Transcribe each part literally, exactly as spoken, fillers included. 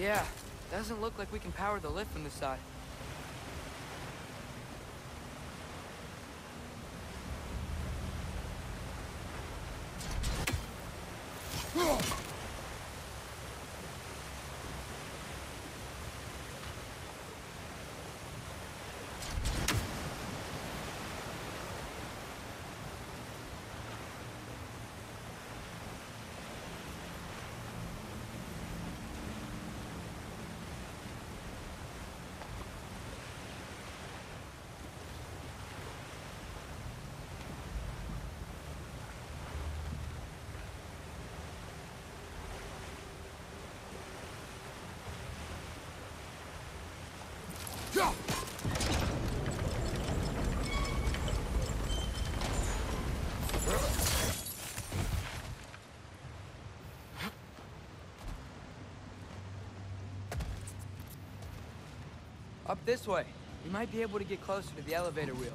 Yeah, doesn't look like we can power the lift from this side. Up this way. We might be able to get closer to the elevator wheel.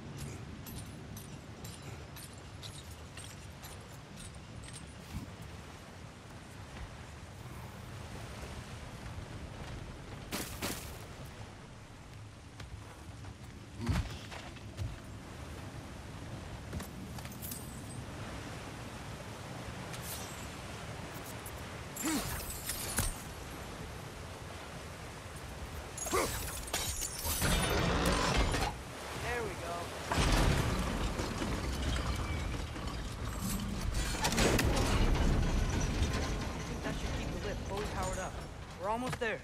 We're almost there.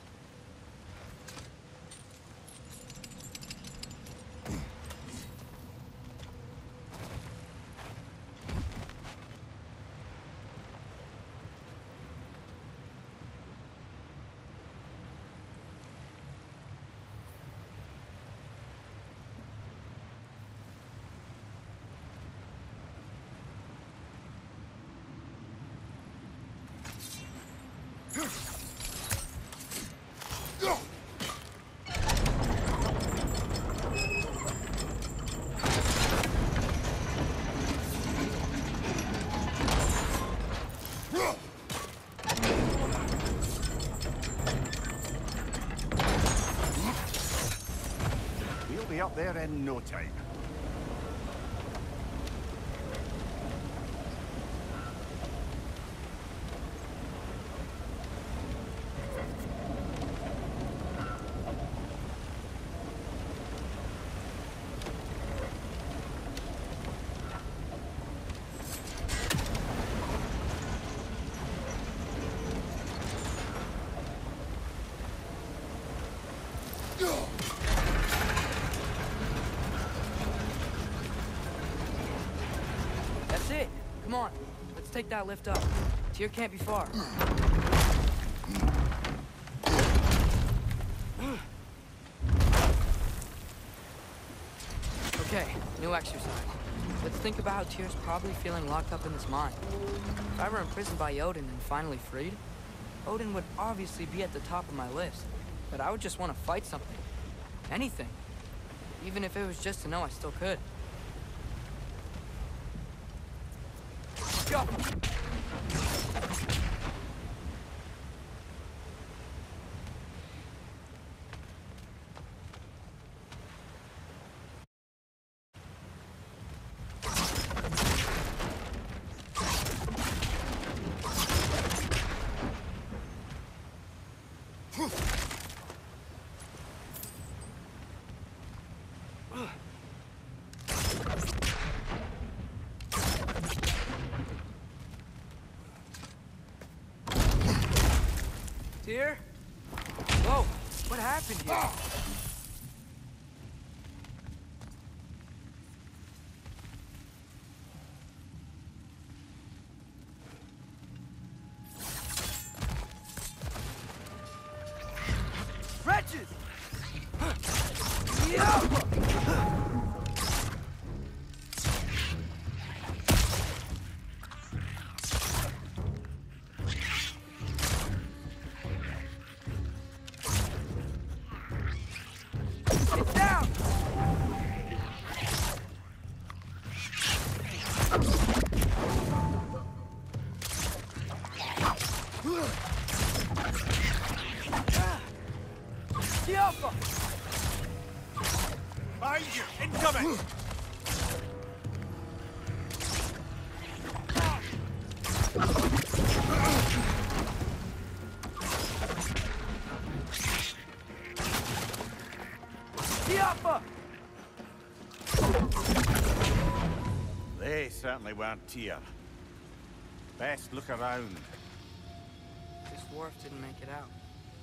Be up there in no time. That's it. Come on. Let's take that lift up. Tyr can't be far. Okay, new exercise. Let's think about how Tyr's probably feeling locked up in this mine. If I were imprisoned by Odin and finally freed, Odin would obviously be at the top of my list. But I would just want to fight something. Anything. Even if it was just to know I still could. Go! Tyr? Whoa, what happened here? Wretches! Yeah! They certainly weren't Tyr. Best look around. This dwarf didn't make it out.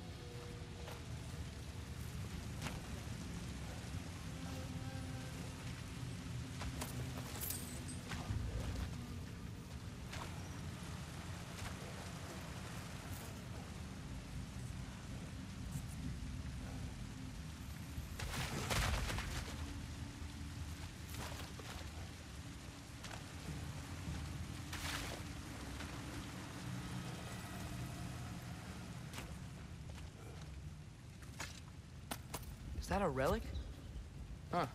Is that a relic? Huh.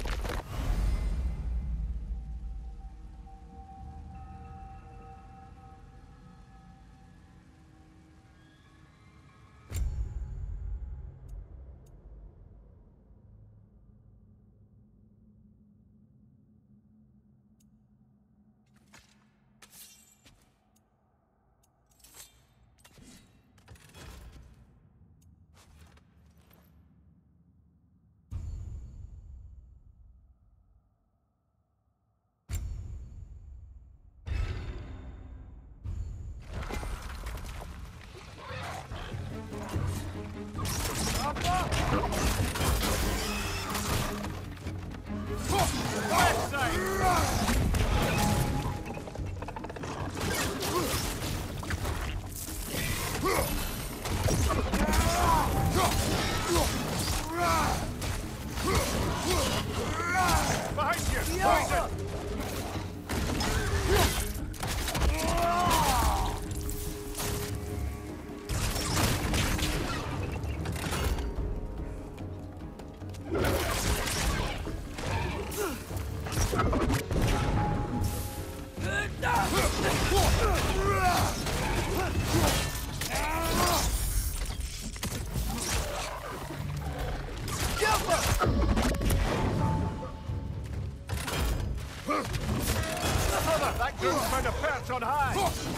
That group's found a perch on high!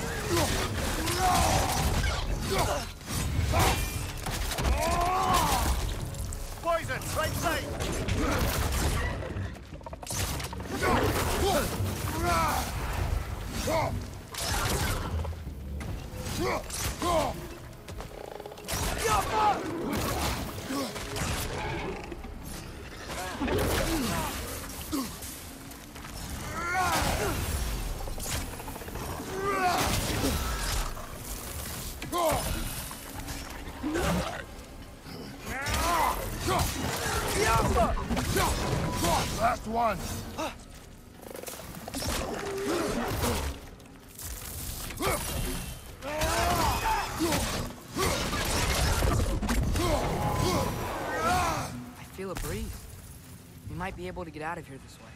Poison, right side! Last one. I feel a breeze. We might be able to get out of here this way.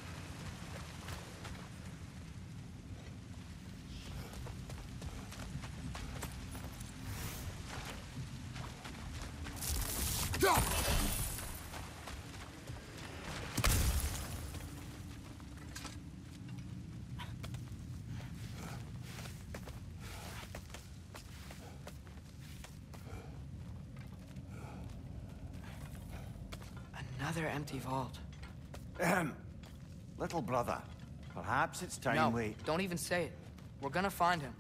Another empty vault. Ahem. Little brother, perhaps it's time No, we... don't even say it. We're gonna find him.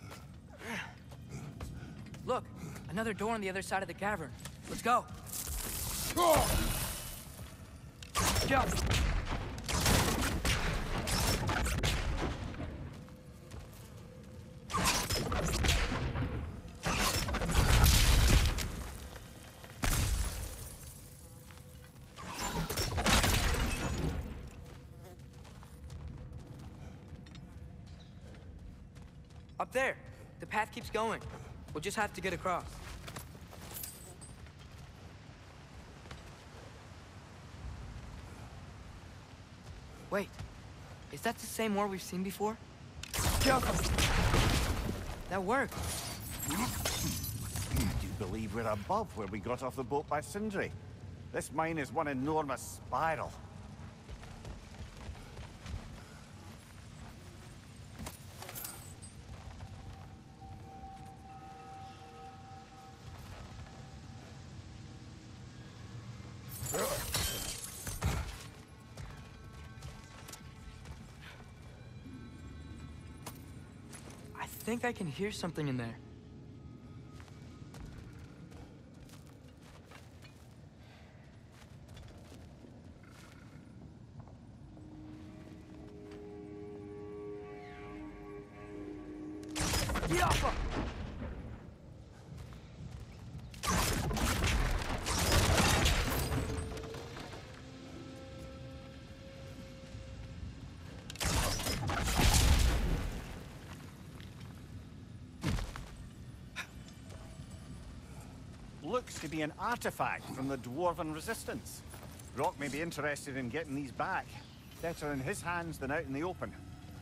Look, another door on the other side of the cavern. Let's go. Jump. Up there. The path keeps going. We'll just have to get across. Wait. Is that the same war we've seen before? Jump! That worked. Do you believe we're above where we got off the boat by Sindri? This mine is one enormous spiral. think I can hear something in there. Yappa! Looks to be an artifact from the Dwarven Resistance. Rock may be interested in getting these back. Better in his hands than out in the open.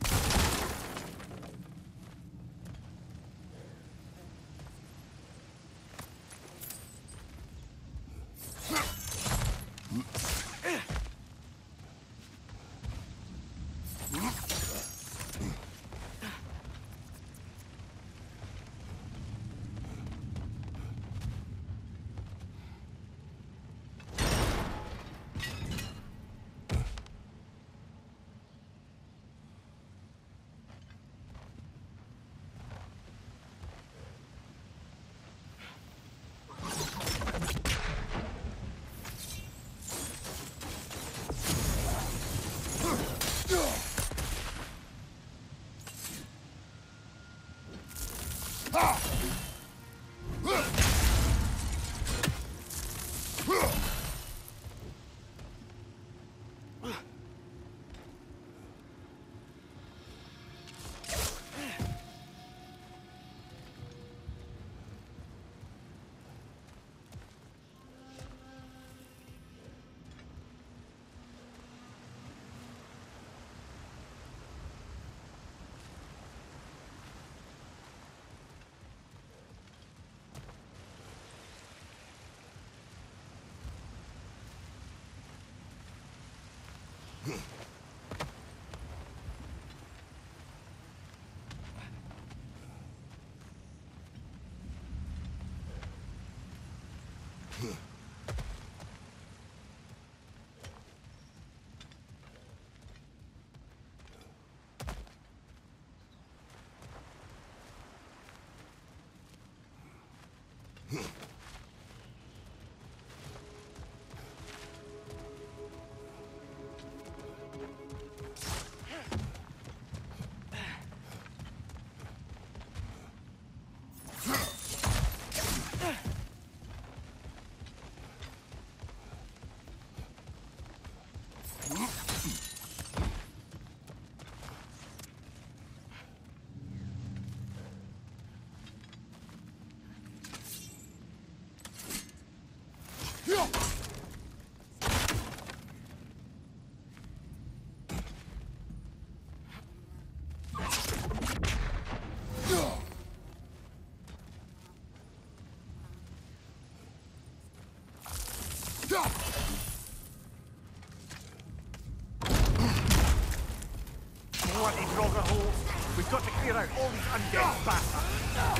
Bloody Draugr holes! We've got to clear out all these undead bastards!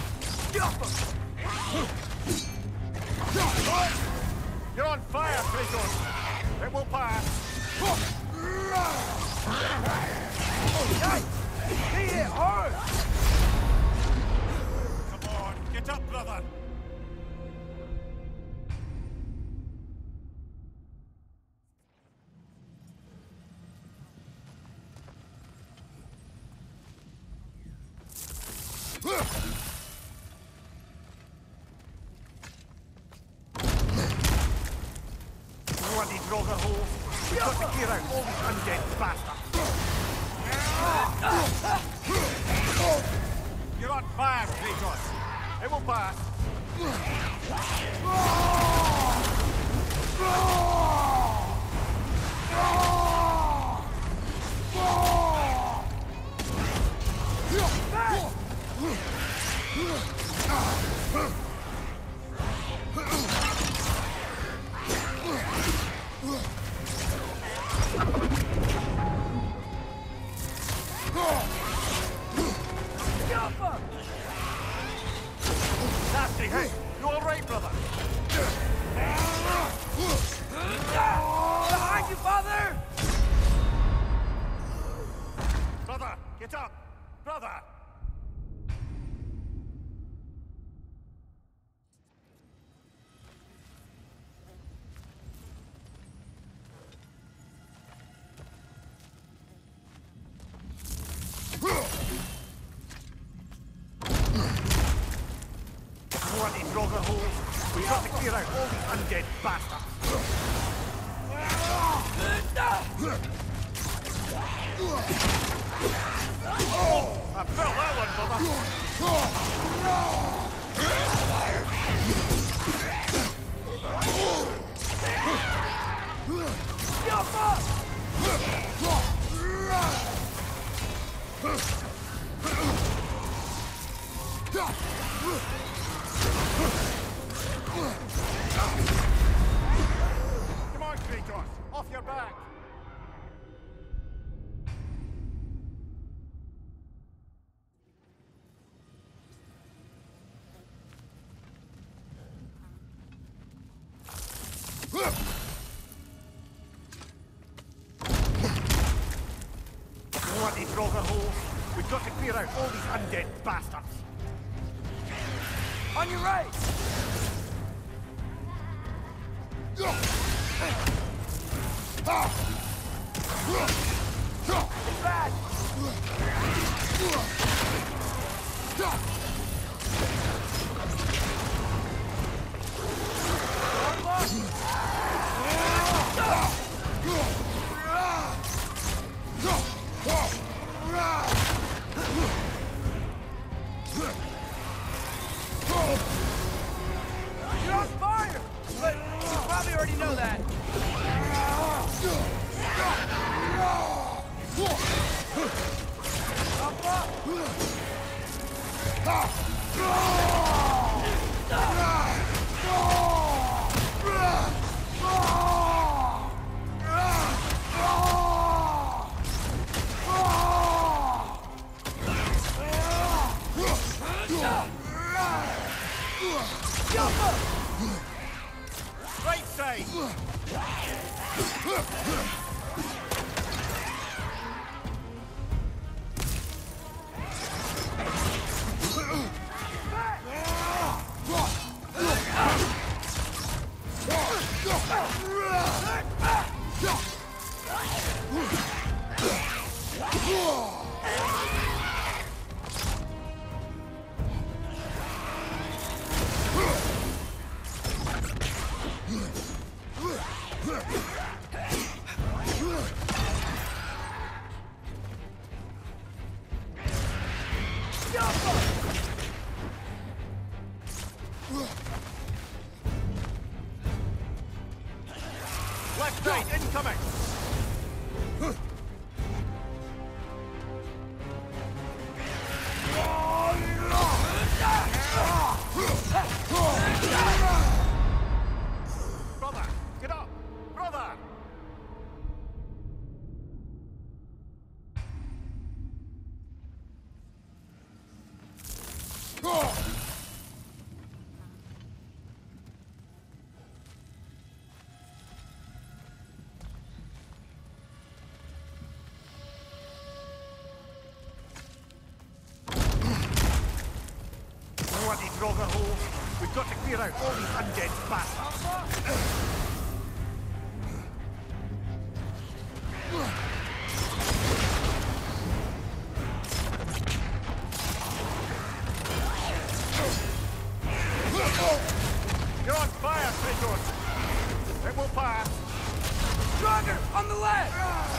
You're on fire, Kratos! It will pass! Hit it hard! Come on, get up, brother! Bloody Draugr holes! We've got to clear out all these undead bastards! You're on fire, Kratos! It will pass! Nasty hit! You all right, brother? Behind you, father! Brother, get up! Brother! Draugr holes. We've got to clear out all these undead bastards. I felt that one, brother. Come on, Kratos, off your back. Bloody Draugr holes. We've got to clear out all these undead bastards. On your right! It's bad! You're on fire! But you probably already know that. Right side! Left side, incoming! Brother, get up! Brother! Bloody Draugr holes. We've got to clear out all these undead bastards. You're on fire, Kratos. It will pass. Draugr, on the left!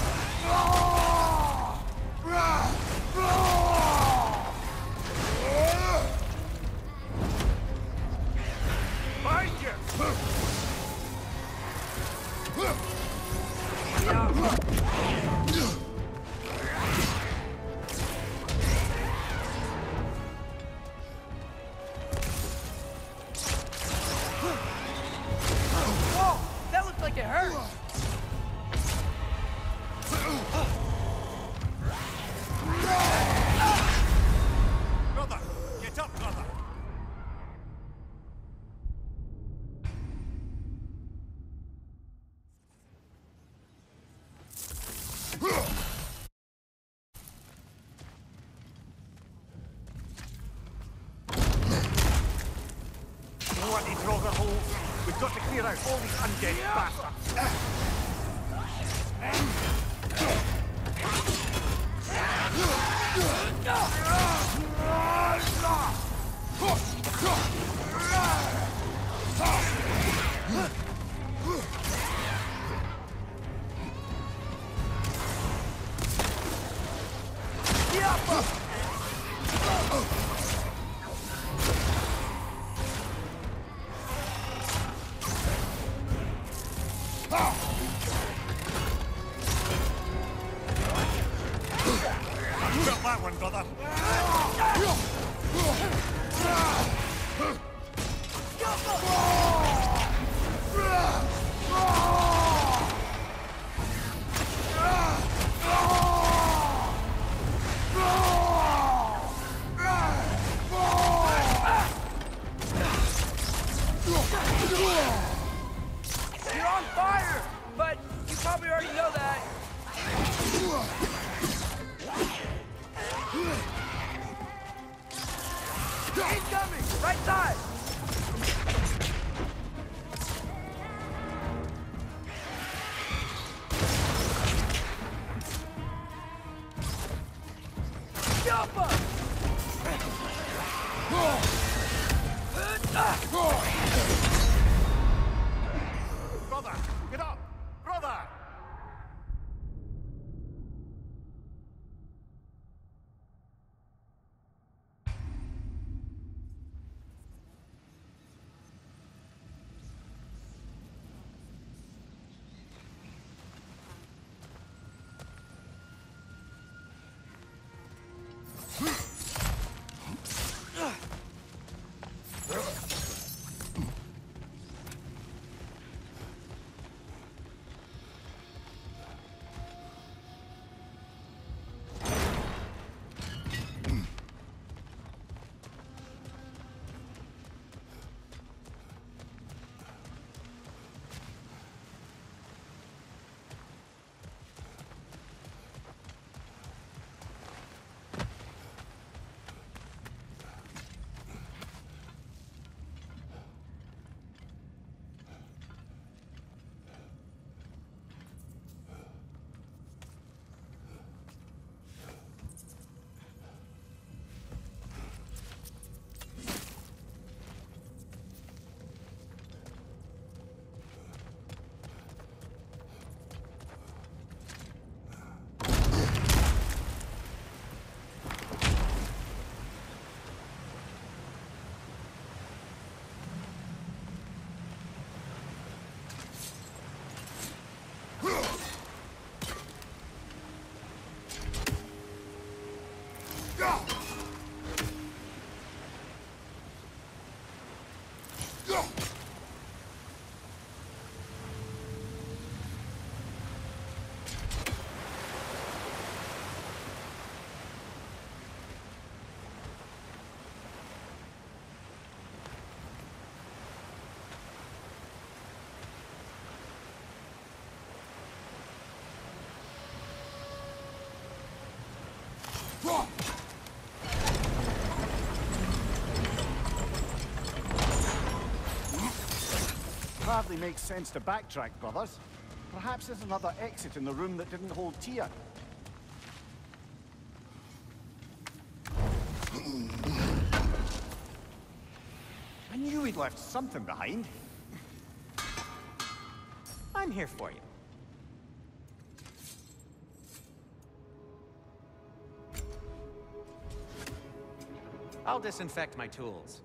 Behind you! Whoa! That looked like it hurt! Brother, get up, brother. Bloody Draugr holes. We've got to clear out all these undead bastards. Got that one, brother. You're on fire! But you probably already know that. Incoming! Right side! Jump up! Brother, get up! Brother! Hardly makes sense to backtrack, brothers. Perhaps there's another exit in the room that didn't hold Tyr. I knew we'd left something behind. I'm here for you. I'll disinfect my tools.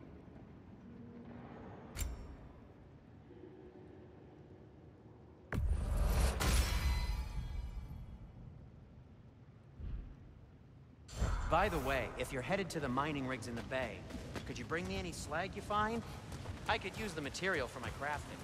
By the way, if you're headed to the mining rigs in the bay, could you bring me any slag you find? I could use the material for my crafting.